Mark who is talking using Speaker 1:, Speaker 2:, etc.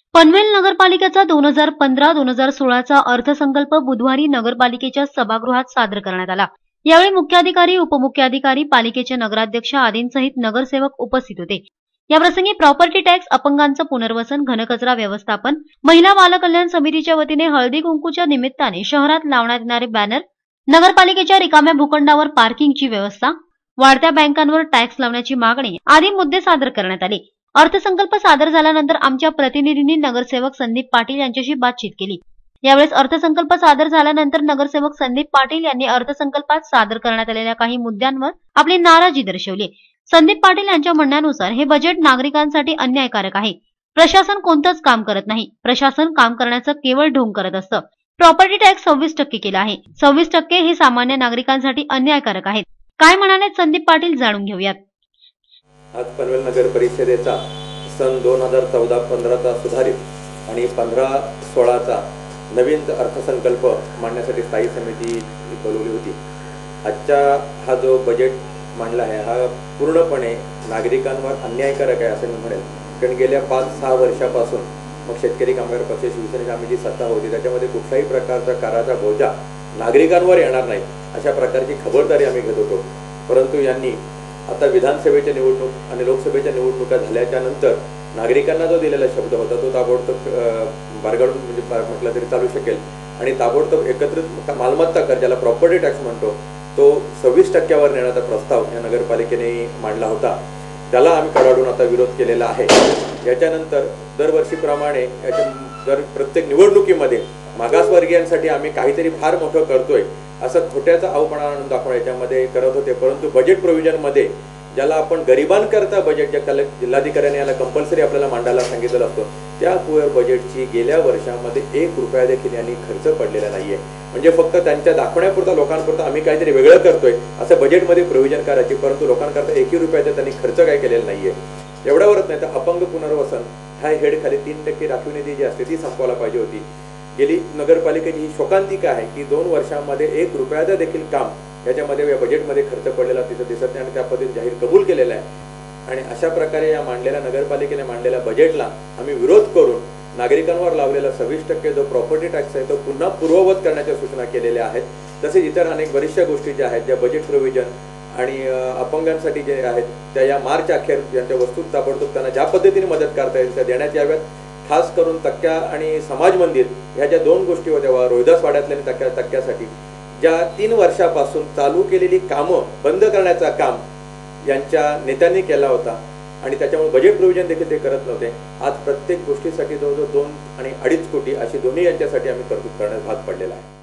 Speaker 1: पनवेल नगरपालिकेचा 2015-2016चा अर्थसंकल्प बुधवारी नगरपालिकेच्या सभागृहात सादर करण्यात आला। यावेळी मुख्याधिकारी, उपमुख्याधिकारी, पालिकेचे नगराध्यक्ष आदींसहित नगरसेवक उपस्थित होते। याप्रसंगी प्रॉपर्टी टॅक्स, अपंगांचं पुनर्वसन, घनकचरा व्यवस्थापन, महिला बाल कल्याण समितीच्या वतीने हळदी कुंकूच्या निमित्ताने शहरात लावण्यात येणारे बॅनर, नगरपालिकेच्या रिकाम्या भूखंडावर पार्किंगची व्यवस्था, वाढत्या बँकांवर टॅक्स लावण्याची मागणी आदी मुद्दे सादर करण्यात आले। अर्थसंकल्प सादर झाल्यानंतर आमच्या प्रतिनिधींनी नगरसेवक संदीप पाटील यांच्याशी बातचीत केली। यावेळेस अर्थसंकल्प सादर झाल्यानंतर नगरसेवक संदीप पाटील यांनी अर्थसंकल्पात सादर करण्यात आलेल्या काही मुद्द्यांवर आपली नाराजी दर्शवली। संदीप पाटील यांच्या म्हणण्यानुसार हे बजेट नागरिकांसाठी अन्यायकारक आहे। प्रशासन कोणतंच काम करत नाही। प्रशासन काम करण्याचं केवळ ढोंग करत असतं। प्रॉपर्टी टॅक्स 26% केला आहे। 26% हे सामान्य नागरिकांसाठी अन्यायकारक आहे। काय म्हणाले संदीप पाटील जाणून घेऊयात।
Speaker 2: आज पनवेल नगर परिषदेचा सन 2014-15चा सुधारित आणि 15-16चा नवीन अर्थसंकल्प मांडण्यासाठी स्थायी समिती बोलवली होती। आजचा हा जो बजेट मांडला आहे हा पूर्णपणे नागरिकांवर अन्यायकारक आहे असं मी म्हणेन। कारण गेल्या 5-6 वर्षापासून मग शेतकरी कामगार पक्ष शिवसेनेची आम्ही जी सत्ता होती त्याच्यामध्ये कुठल्याही प्रकारचा कराचा बोजा नागरिकांवर येणार नाही अशा प्रकारची खबरदारी आम्ही घेत होतो। परंतु यांनी आता विधानसभेच्या निवडणूक आणि लोकसभेच्या निवडणुका झाल्याच्या नंतर नागरिकांना जो दिलेला शब्द होता तो ताबडतोब बारगळून म्हणजे म्हटलं तरी चालू शकेल आणि ताबडतोब एकत्रित मालमत्ता कर ज्याला प्रॉपर्टी टॅक्स म्हणतो तो 26%वर नेण्याचा प्रस्ताव या नगरपालिकेने मांडला होता। त्याला आम्ही कडाडून आता विरोध केलेला आहे। याच्यानंतर दरवर्षीप्रमाणे दर प्रत्येक निवडणुकीमध्ये मागासवर्गीयांसाठी आम्ही काहीतरी फार मोठं करतोय असं खोट्याचा आऊपणा आणून दाखवणं याच्यामध्ये करत होते। परंतु बजेट प्रोव्हिजनमध्ये ज्याला आपण गरिबांकरता बजेट ज्या जिल्हाधिकाऱ्यांनी याला कंपल्सरी आपल्याला मांडायला सांगितलेलं असतं त्या पुअर बजेटची गेल्या वर्षामध्ये 1 रुपया देखील यांनी खर्च पडलेला नाहीये। म्हणजे फक्त त्यांच्या दाखवण्यापुरता लोकांपुरता आम्ही काहीतरी वेगळं करतोय असं बजेटमध्ये प्रोव्हिजन करायची, परंतु लोकांकरता 1 रुपयाचा त्यांनी खर्च काय केलेला नाहीये। एवढ्यावरच नाही तर अपंग पुनर्वसन ह्या हेड खाली 3% राखीव निधी जी असते ती संपवायला पाहिजे होती। गेली नगरपालिकेची ही शोकांतिका आहे की 2 वर्षांमध्ये 1 रुपयाचं देखील काम याच्यामध्ये या बजेटमध्ये खर्च पडलेला तिथं दिसत नाही आणि त्या पद्धतीने जाहीर कबूल केलेला आहे। आणि अशा प्रकारे या मांडलेल्या नगरपालिकेने मांडलेल्या बजेटला आम्ही विरोध करून नागरिकांवर लावलेला 26% जो प्रॉपर्टी टॅक्स आहे तो पुन्हा पूर्ववत करण्याच्या सूचना केलेल्या आहेत। तसेच इतर अनेक बऱ्याचशा गोष्टी ज्या आहेत ज्या बजेट प्रोव्हिजन आणि अपंगांसाठी जे आहेत त्या या मार्च अखेर यांच्या वस्तू ताबडतोब त्यांना ज्या पद्धतीने मदत करता येईल त्या देण्यात याव्यात। खास करून तक्क्या आणि समाज मंदिर ह्या ज्या 2 गोष्टी होत्या रोहिदास वाड्यातल्या तक्क्यासाठी ज्या 3 वर्षापासून चालू केलेली कामं बंद करण्याचा काम यांच्या नेत्यांनी केला होता आणि त्याच्यामुळे बजेट प्रोव्हिजन देखील ते करत नव्हते। आज प्रत्येक गोष्टीसाठी जवळजवळ 2 आणि 2.5 कोटी अशी दोन्ही यांच्यासाठी आम्ही तरतूद करण्यास भाग पडलेला आहे।